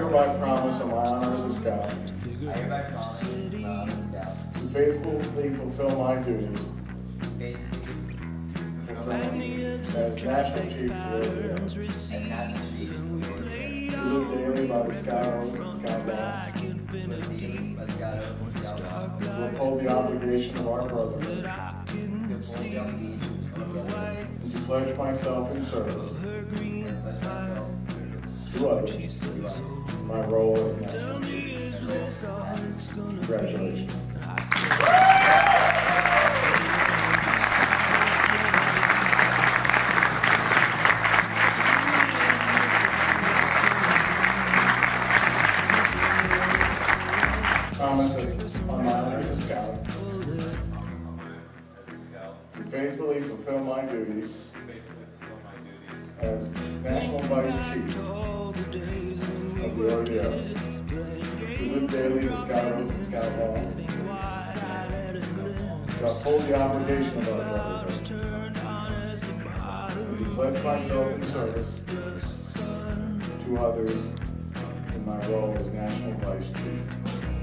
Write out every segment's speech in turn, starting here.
hereby promise on my honor as a scout I hereby promise on my honor as a scout to faithfully fulfill my duties as National Chief of the Order, as National Chief of the Order, to live daily by the Scout Oath and Scout Law, to live daily by the Scout Oath and Scout Law, to uphold the obligation of our brotherhood, to uphold the obligations of our brotherhood, and to pledge myself in service and pledge myself to others to others. in my role as National Chief. Congratulations. Promise on my honor as a scout to faithfully fulfill my duties as National Vice Chief of the Order, to live daily the Scout Oath and Scout Law, to uphold the obligation of our brotherhood, and to pledge myself in service to others in my role as National Vice Chief.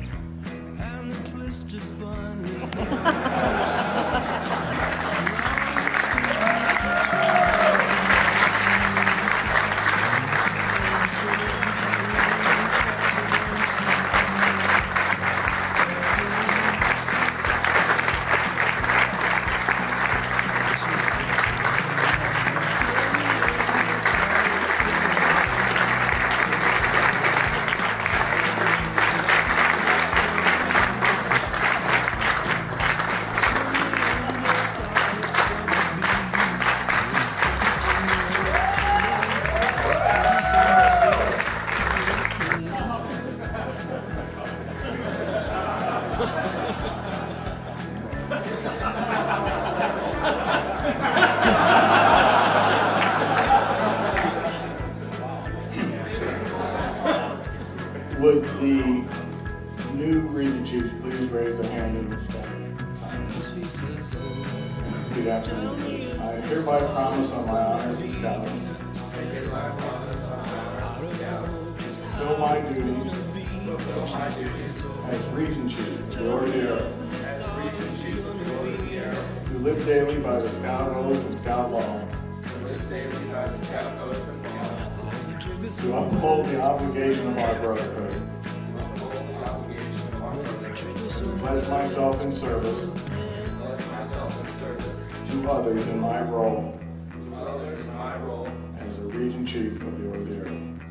Would the new Region Chiefs please raise their hand in this sign? Good afternoon, please. I hereby promise on my honor as a scout to fulfill my duties as Region Chief of the Order of the Earth, to live daily by the Scout Oath and Scout Law, to uphold the obligation of our brotherhood, to pledge myself in service to others in my role as a Region Chief of the Order of the Earth.